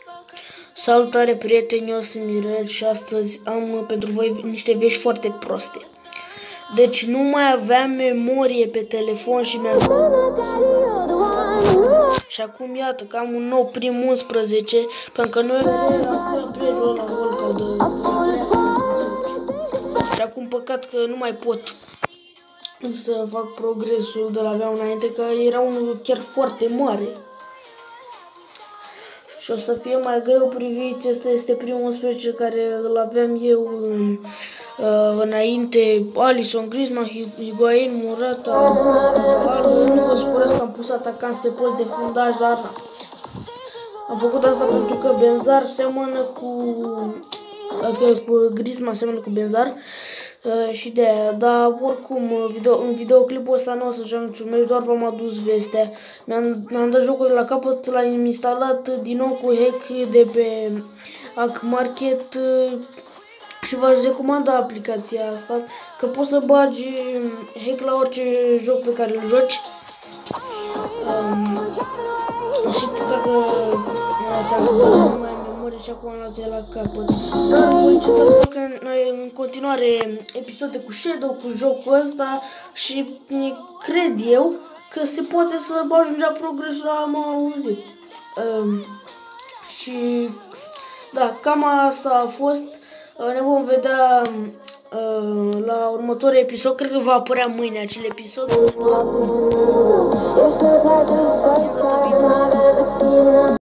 Salutare prieteni, eu sunt Mirel și astăzi am pentru voi niște vești foarte proste. Deci nu mai aveam memorie pe telefon și și acum iată că am un nou Prim 11, pentru că noi și acum păcat că nu mai pot să fac progresul de la avea înainte, că era unul chiar foarte mare. Și o să fie mai greu, priviți, ăsta este primul 11 care îl aveam eu înainte, Alisson, Griezmann, Higuain, Morata, nu vă supărați că am pus atacanți pe post de fundaj, dar am făcut asta pentru că Benzar seamănă cu Griezmann seamănă cu Benzar și de aia, dar oricum în videoclipul ăsta nu o să joc niciun meci, doar v-am adus vestea. Mi-am dat jocul de la capăt, l-am instalat din nou cu hack de pe Hack Market și v-aș recomanda aplicația asta, că poți să bagi hack la orice joc pe care îl joci. Și dacă se întâmplă să nu mai am memorie și acum am luat la capăt. Voi începe să fac în continuare episoade cu Shadow, cu jocul ăsta și cred eu că se poate să ajungea progresul, am auzit. Și da, cam asta a fost. Ne vom vedea la următorul episod. Cred că va apărea mâine acel episod.